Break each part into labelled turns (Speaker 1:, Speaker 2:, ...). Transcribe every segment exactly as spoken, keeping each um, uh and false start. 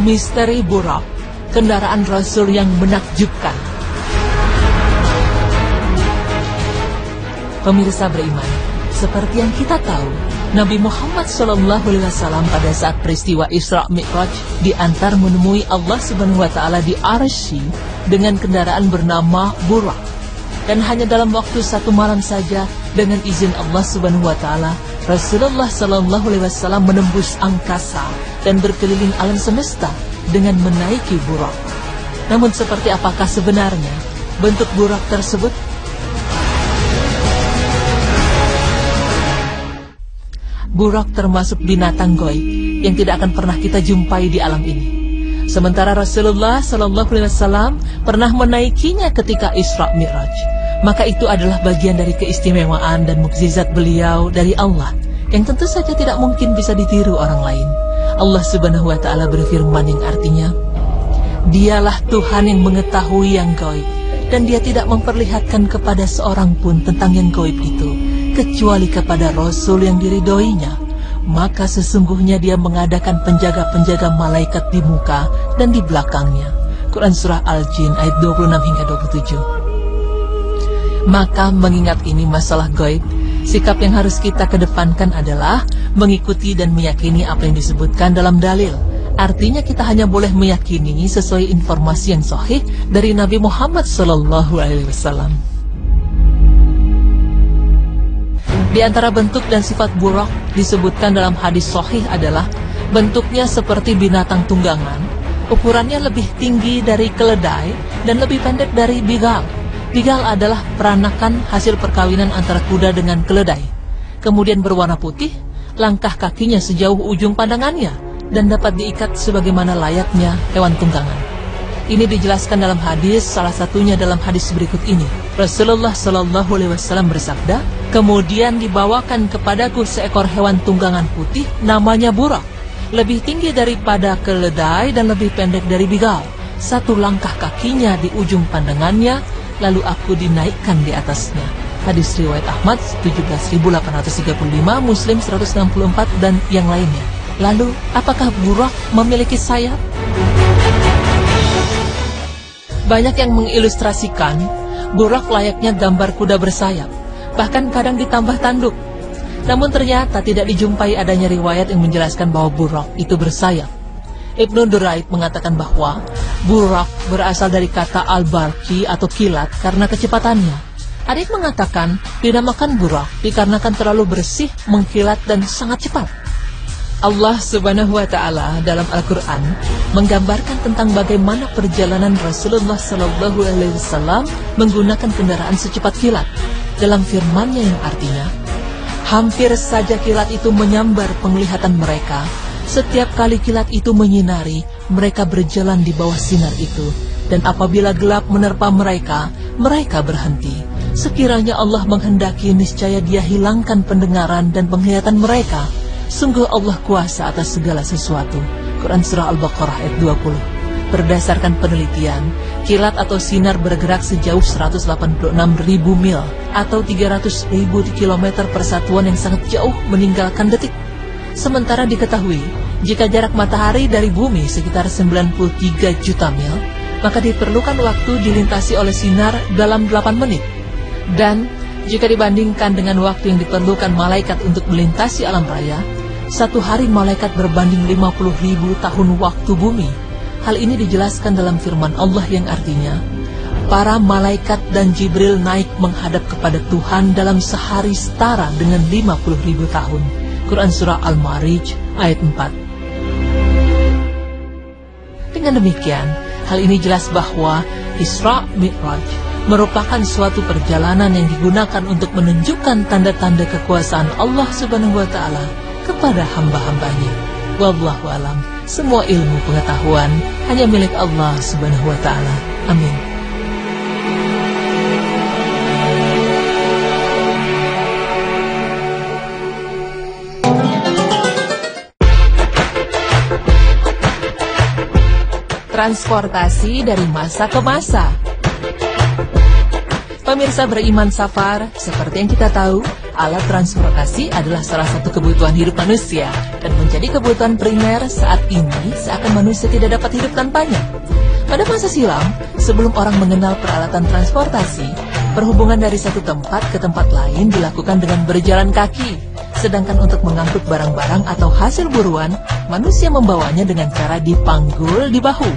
Speaker 1: misteri Burak, kendaraan Rasul yang menakjubkan. Pemirsa beriman, seperti yang kita tahu, Nabi Muhammad shallallahu alaihi wasallam pada saat peristiwa Isra Mi'raj diantar menemui Allah Subhanahu wa Ta'ala di Arsy dengan kendaraan bernama Burak. Dan hanya dalam waktu satu malam saja, dengan izin Allah Subhanahu wa Ta'ala, Rasulullah shallallahu alaihi wasallam menembus angkasa dan berkeliling alam semesta dengan menaiki Burak. Namun seperti apakah sebenarnya bentuk Burak tersebut? Burak termasuk binatang goib yang tidak akan pernah kita jumpai di alam ini. Sementara Rasulullah shallallahu alaihi wasallam pernah menaikinya ketika Isra Mi'raj. Maka itu adalah bagian dari keistimewaan dan mukjizat beliau dari Allah yang tentu saja tidak mungkin bisa ditiru orang lain. Allah Subhanahu wa Ta'ala berfirman yang artinya, Dialah Tuhan yang mengetahui yang gaib, dan Dia tidak memperlihatkan kepada seorang pun tentang yang gaib itu, kecuali kepada Rasul yang diridhoinya. Maka sesungguhnya Dia mengadakan penjaga-penjaga malaikat di muka dan di belakangnya. Quran Surah Al-Jin ayat dua puluh enam hingga dua puluh tujuh. Maka mengingat ini masalah gaib, sikap yang harus kita kedepankan adalah mengikuti dan meyakini apa yang disebutkan dalam dalil. Artinya kita hanya boleh meyakini sesuai informasi yang sahih dari Nabi Muhammad shallallahu alaihi wasallam. Di antara bentuk dan sifat Burak disebutkan dalam hadis sahih adalah bentuknya seperti binatang tunggangan, ukurannya lebih tinggi dari keledai dan lebih pendek dari bigal. Bigal adalah peranakan hasil perkawinan antara kuda dengan keledai. Kemudian berwarna putih, langkah kakinya sejauh ujung pandangannya, dan dapat diikat sebagaimana layaknya hewan tunggangan. Ini dijelaskan dalam hadis, salah satunya dalam hadis berikut ini. Rasulullah shallallahu alaihi wasallam bersabda, kemudian dibawakan kepadaku seekor hewan tunggangan putih, namanya Burak, lebih tinggi daripada keledai dan lebih pendek dari bigal. Satu langkah kakinya di ujung pandangannya, lalu aku dinaikkan di atasnya. Hadis riwayat Ahmad tujuh belas ribu delapan ratus tiga puluh lima, Muslim seratus enam puluh empat, dan yang lainnya. Lalu, apakah Burak memiliki sayap? Banyak yang mengilustrasikan Burak layaknya gambar kuda bersayap, bahkan kadang ditambah tanduk. Namun ternyata tidak dijumpai adanya riwayat yang menjelaskan bahwa Burak itu bersayap. Ibnu Duraid mengatakan bahwa Burak berasal dari kata al-barqi atau kilat karena kecepatannya. Ada yang mengatakan dinamakan Burak dikarenakan terlalu bersih, mengkilat, dan sangat cepat. Allah Subhanahu wa Ta'ala dalam Al-Quran menggambarkan tentang bagaimana perjalanan Rasulullah Sallallahu Alaihi Wasallam menggunakan kendaraan secepat kilat. Dalam firman-Nya yang artinya, hampir saja kilat itu menyambar penglihatan mereka. Setiap kali kilat itu menyinari, mereka berjalan di bawah sinar itu. Dan apabila gelap menerpa mereka, mereka berhenti. Sekiranya Allah menghendaki, niscaya Dia hilangkan pendengaran dan penglihatan mereka. Sungguh Allah kuasa atas segala sesuatu. Quran Surah Al-Baqarah ayat dua puluh. Berdasarkan penelitian, kilat atau sinar bergerak sejauh seratus delapan puluh enam ribu mil atau tiga ratus ribu kilometer persatuan yang sangat jauh meninggalkan detik. Sementara diketahui, jika jarak matahari dari bumi sekitar sembilan puluh tiga juta mil, maka diperlukan waktu dilintasi oleh sinar dalam delapan menit. Dan jika dibandingkan dengan waktu yang diperlukan malaikat untuk melintasi alam raya, satu hari malaikat berbanding lima puluh ribu tahun waktu bumi. Hal ini dijelaskan dalam firman Allah yang artinya, para malaikat dan Jibril naik menghadap kepada Tuhan dalam sehari setara dengan lima puluh ribu tahun. Quran Surah Al-Ma'arij ayat empat. Dengan demikian, hal ini jelas bahwa Isra Mi'raj merupakan suatu perjalanan yang digunakan untuk menunjukkan tanda-tanda kekuasaan Allah Subhanahu wa Ta'ala kepada hamba-hambanya. Wallahu alam, semua ilmu pengetahuan hanya milik Allah Subhanahu wa Ta'ala. Amin. Transportasi dari masa ke masa. Pemirsa beriman Safar, seperti yang kita tahu, alat transportasi adalah salah satu kebutuhan hidup manusia dan menjadi kebutuhan primer saat ini seakan manusia tidak dapat hidup tanpanya. Pada masa silam, sebelum orang mengenal peralatan transportasi, perhubungan dari satu tempat ke tempat lain dilakukan dengan berjalan kaki. Sedangkan untuk mengangkut barang-barang atau hasil buruan, manusia membawanya dengan cara dipanggul di bahu.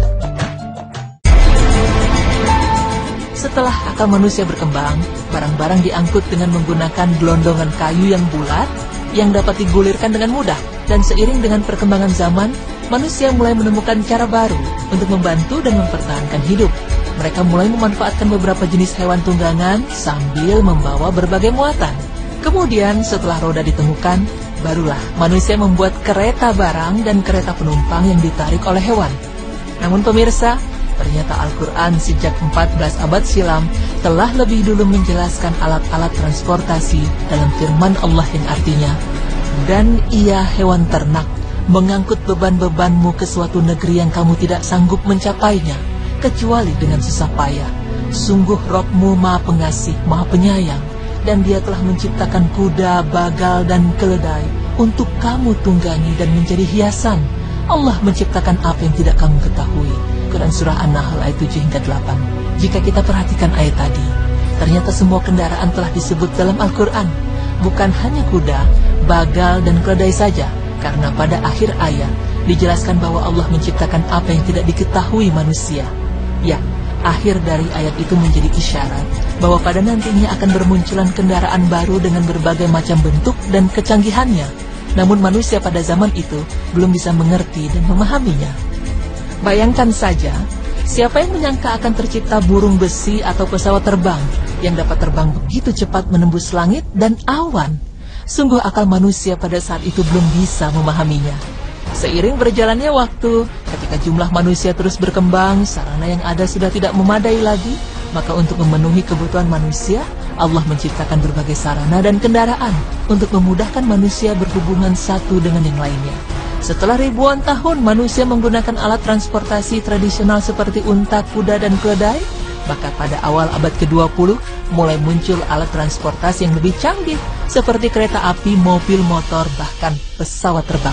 Speaker 1: Setelah akal manusia berkembang, barang-barang diangkut dengan menggunakan gelondongan kayu yang bulat yang dapat digulirkan dengan mudah. Dan seiring dengan perkembangan zaman, manusia mulai menemukan cara baru untuk membantu dan mempertahankan hidup. Mereka mulai memanfaatkan beberapa jenis hewan tunggangan sambil membawa berbagai muatan. Kemudian setelah roda ditemukan, barulah manusia membuat kereta barang dan kereta penumpang yang ditarik oleh hewan. Namun pemirsa, ternyata Al-Quran sejak empat belas abad silam telah lebih dulu menjelaskan alat-alat transportasi dalam firman Allah yang artinya, "Dan ia hewan ternak, mengangkut beban-bebanmu ke suatu negeri yang kamu tidak sanggup mencapainya, kecuali dengan susah payah. Sungguh Rabb-mu Maha Pengasih, Maha Penyayang, dan Dia telah menciptakan kuda, bagal, dan keledai untuk kamu tunggangi dan menjadi hiasan. Allah menciptakan apa yang tidak kamu ketahui." Quran Surah An-Nahl ayat tujuh hingga delapan. Jika kita perhatikan ayat tadi, ternyata semua kendaraan telah disebut dalam Al-Quran, bukan hanya kuda, bagal, dan keledai saja. Karena pada akhir ayat dijelaskan bahwa Allah menciptakan apa yang tidak diketahui manusia. Ya, akhir dari ayat itu menjadi isyarat bahwa pada nantinya akan bermunculan kendaraan baru dengan berbagai macam bentuk dan kecanggihannya. Namun manusia pada zaman itu belum bisa mengerti dan memahaminya. Bayangkan saja, siapa yang menyangka akan tercipta burung besi atau pesawat terbang yang dapat terbang begitu cepat menembus langit dan awan? Sungguh akal manusia pada saat itu belum bisa memahaminya. Seiring berjalannya waktu, ketika jumlah manusia terus berkembang, sarana yang ada sudah tidak memadai lagi, maka untuk memenuhi kebutuhan manusia, Allah menciptakan berbagai sarana dan kendaraan untuk memudahkan manusia berhubungan satu dengan yang lainnya. Setelah ribuan tahun manusia menggunakan alat transportasi tradisional seperti unta, kuda, dan keledai, maka pada awal abad ke dua puluh mulai muncul alat transportasi yang lebih canggih seperti kereta api, mobil, motor, bahkan pesawat terbang.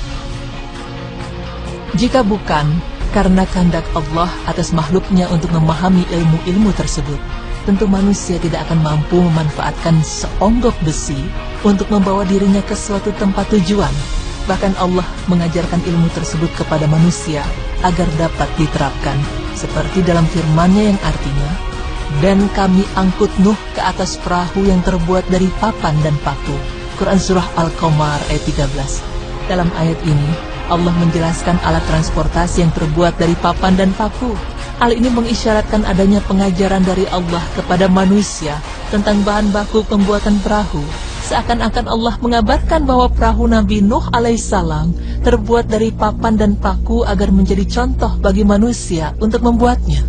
Speaker 1: Jika bukan karena kehendak Allah atas makhluknya untuk memahami ilmu-ilmu tersebut, tentu manusia tidak akan mampu memanfaatkan seonggok besi untuk membawa dirinya ke suatu tempat tujuan. Bahkan Allah mengajarkan ilmu tersebut kepada manusia agar dapat diterapkan, seperti dalam firman-Nya yang artinya, "Dan kami angkut Nuh ke atas perahu yang terbuat dari papan dan paku." Quran Surah Al-Qamar ayat tiga belas. Dalam ayat ini, Allah menjelaskan alat transportasi yang terbuat dari papan dan paku. Hal ini mengisyaratkan adanya pengajaran dari Allah kepada manusia tentang bahan baku pembuatan perahu. Seakan-akan Allah mengabarkan bahwa perahu Nabi Nuh alaihissalam terbuat dari papan dan paku agar menjadi contoh bagi manusia untuk membuatnya.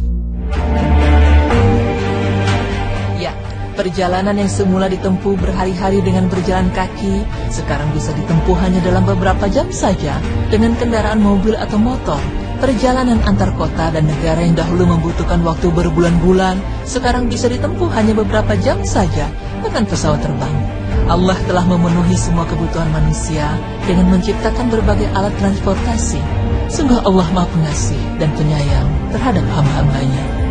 Speaker 1: Ya, perjalanan yang semula ditempuh berhari-hari dengan berjalan kaki, sekarang bisa ditempuh hanya dalam beberapa jam saja dengan kendaraan mobil atau motor. Perjalanan antar kota dan negara yang dahulu membutuhkan waktu berbulan-bulan, sekarang bisa ditempuh hanya beberapa jam saja dengan pesawat terbang. Allah telah memenuhi semua kebutuhan manusia dengan menciptakan berbagai alat transportasi. Sungguh Allah Maha Pengasih dan Penyayang terhadap hamba-hambanya.